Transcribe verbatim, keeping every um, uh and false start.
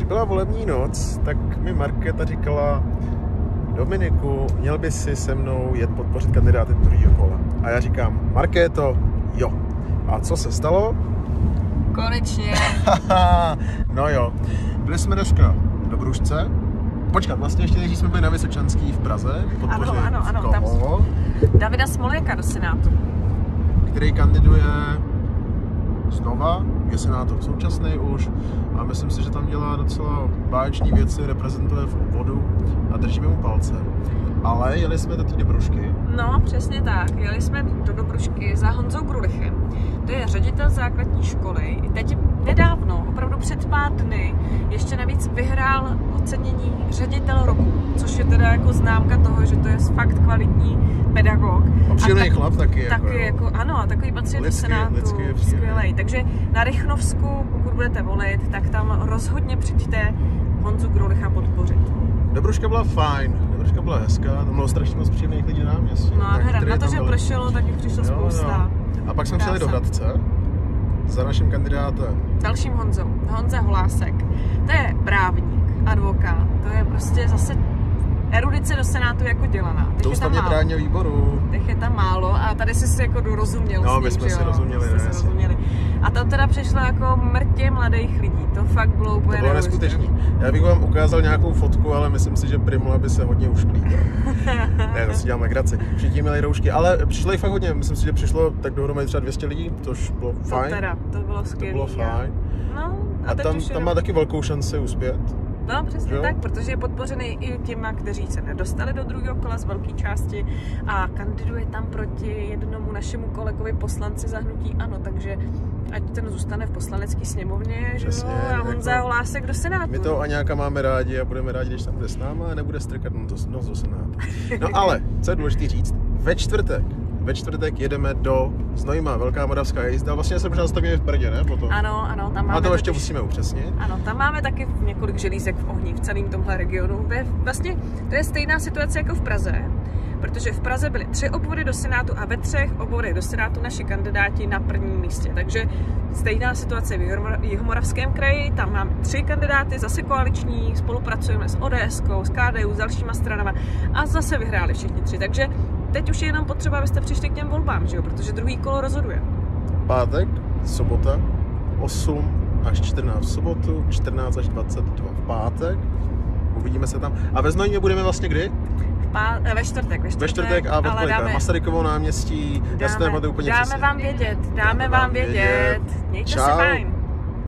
byla volební noc, tak mi Markéta říkala: Dominiku, měl by si se mnou jet podpořit kandidáty do druhého kola. A já říkám: Markéto, jo. A co se stalo? Konečně. No jo. Byli jsme dneska do Bružce. Počkat, vlastně ještě než jsme byli na Vysočanský v Praze. Ano, ano, ano. Koho? Tam Davida Smoljaka do Senátu. Který kandiduje znova, je senátor současný už a myslím si, že tam dělá docela báječní věci, reprezentuje v obvodu a držíme mu palce. Ale jeli jsme do té Dobrušky. No, přesně tak. Jeli jsme do Dobrušky za Honzou Grulichem. To je ředitel základní školy. Teď nedávno, opravdu před pár dny, ještě navíc vyhrál ocenění ředitel roku, což je teda jako známka toho, že to je fakt kvalitní pedagog. A příjemný chlap taky. Taky jako, jako, ano, a takový patří do Senátu. Skvělej. Takže na Rychnovsku, pokud budete volit, tak tam rozhodně přijďte Honzu Grulicha podpořit. Dobruška byla fajn, Dobruška byla hezká, tam bylo strašně moc příjemných lidí na náměstí. No a hra, na to, že pršelo, tak jich přišlo jo, spousta. Jo. A pak jsme přijeli do Hradce za naším kandidátem. Dalším Honzou, Honza Holásek. To je právník, advokát, to je prostě zase erudice do Senátu jako dělaná. To ústavně právního výboru. Těch je tam málo a tady jsi si jako dorozuměl no, s ním, my jsme že si jo? rozuměli, ne, si rozuměli. A to teda přišlo jako mrtě mladých lidí, to fakt bylo úplně To bylo neskutečný. Já bych vám ukázal nějakou fotku, ale myslím si, že Primula by se hodně ušklídal. Ne, to si dělám legraci. Všichni měli roušky, ale přišlo jich fakt hodně. Myslím si, že přišlo tak dohromady třeba dvě stě lidí, což bylo fajn. To teda, to bylo skvělé. To bylo fajn. No, a, a tam, tam má taky velkou šanci uspět. No, přesně jo? tak, protože je podpořený i těma, kteří se nedostali do druhého kola z velké části a kandiduje tam proti jednomu našemu kolegovi poslanci za hnutí ANO, takže ať ten zůstane v poslanecké sněmovně, přesně, že jo, a Honza jako, Holásek do Senátu. My to Aňáka máme rádi a budeme rádi, když tam bude s náma a nebude strkat nos do Senátu. No ale, co je důležité říct, ve čtvrtek Ve čtvrtek jedeme do Znojma, Velká Moravská jízda. Vlastně se možná zastavíme v Brdě, ne? Potom. Ano, ano, tam máme. A to ještě totiž, musíme upřesnit. Ano, tam máme taky několik želízek v ohni v celém tomhle regionu. Vlastně to je stejná situace jako v Praze, protože v Praze byly tři obvody do Senátu a ve třech obvodech do Senátu naši kandidáti na prvním místě. Takže stejná situace v Jihomoravském kraji, tam máme tři kandidáty, zase koaliční, spolupracujeme s ODSkou, s K D U, s dalšíma stranama a zase vyhráli všichni tři. Takže teď už je jenom potřeba, abyste přišli k těm volbám, že jo? Protože druhý kolo rozhoduje. Pátek, sobota, osm až čtrnáct v sobotu, čtrnáct až dvacet dva v pátek. Uvidíme se tam. A ve Znojmě budeme vlastně kdy? V pá... ve čtvrtek, ve čtvrtek. Ve čtvrtek a ve kolika? Dáme... Masarykovo náměstí, dáme, já úplně dáme přesně. vám vědět, dáme, dáme vám vědět. vědět. Mějte Čau. se fajn.